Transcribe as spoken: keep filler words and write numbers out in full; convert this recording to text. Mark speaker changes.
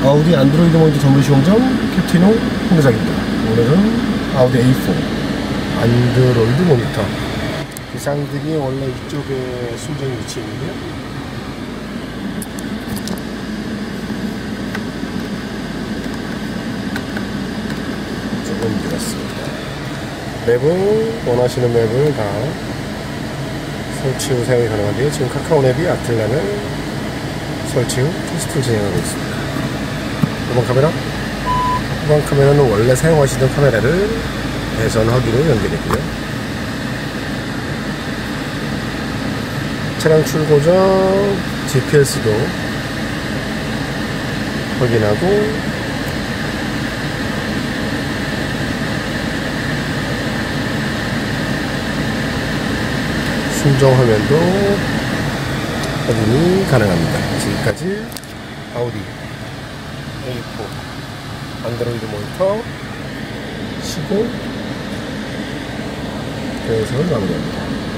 Speaker 1: 아우디 안드로이드 모니터 전문 시공점 캡틴호 홍대장입니다. 오늘은 아우디 에이 포 안드로이드 모니터. 이 쌍등이 원래 이쪽에 순정 위치에 있는데요. 조금 늘었습니다. 맵은 원하시는 맵을 다 설치 후 사용이 가능한데요. 지금 카카오네비 아틀란을 설치 후 테스트를 진행하고 있습니다. 후방 카메라, 후방 카메라는 원래 사용하시던 카메라를 배선하기로 연결했고요. 차량 출고 전 지피에스도 확인하고 순정 화면도 확인이 가능합니다. 지금까지 아우디 에이 포 안드로이드 모니터 시공 배선을 마무리합니다.